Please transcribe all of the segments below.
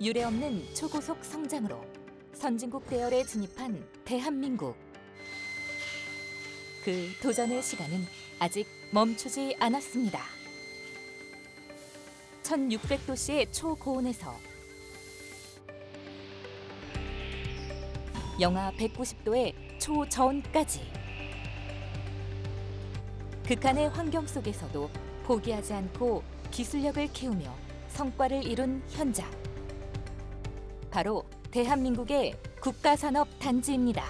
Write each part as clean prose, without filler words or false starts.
유례없는 초고속 성장으로 선진국 대열에 진입한 대한민국. 그 도전의 시간은 아직 멈추지 않았습니다. 1600도씨의 초고온에서 영하 190도의 초저온까지 극한의 환경 속에서도 포기하지 않고 기술력을 키우며 성과를 이룬 현장. 바로 대한민국의 국가산업단지입니다.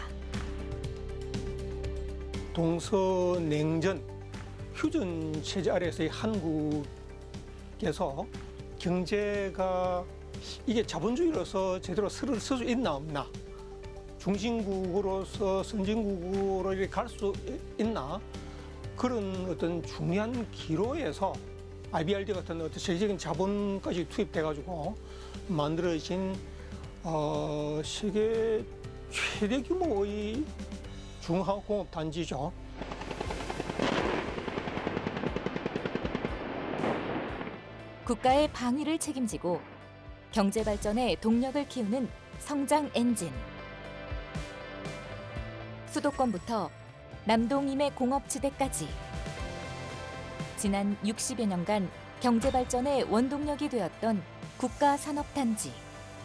동서냉전 휴전 체제 아래에서의 한국에서 경제가 이게 자본주의로서 제대로 설을 쓸 수 있나 없나, 중심국으로서 선진국으로 이렇게 갈 수 있나, 그런 어떤 중요한 기로에서 IBRD 같은 어떤 세계적인 자본까지 투입돼가지고 만들어진 세계 최대 규모의 중화공업 단지죠. 국가의 방위를 책임지고 경제 발전의 동력을 키우는 성장 엔진. 수도권부터 남동 임해 공업지대까지 지난 60여 년간 경제 발전의 원동력이 되었던 국가산업단지.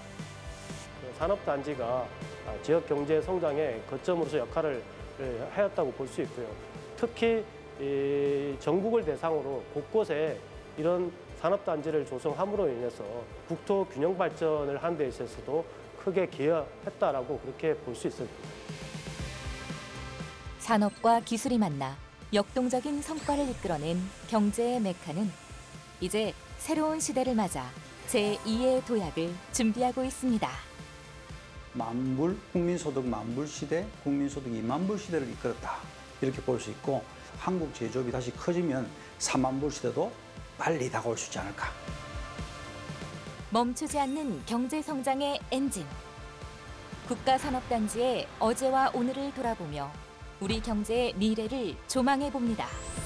산업단지가 지역 경제 성장의 거점으로서 역할을 하였다고 볼 수 있고요. 특히 전국을 대상으로 곳곳에 이런 산업단지를 조성함으로 인해서 국토 균형 발전을 하는 데 있어서도 크게 기여했다라고 그렇게 볼 수 있습니다. 산업과 기술이 만나 역동적인 성과를 이끌어낸 경제의 메카는 이제 새로운 시대를 맞아 제2의 도약을 준비하고 있습니다. 만불, 국민소득 만불 시대, 국민소득 2만불 시대를 이끌었다. 이렇게 볼 수 있고, 한국 제조업이 다시 커지면 3만불 시대도 빨리 다가올 수 있지 않을까. 멈추지 않는 경제 성장의 엔진. 국가산업단지의 어제와 오늘을 돌아보며 우리 경제의 미래를 조망해 봅니다.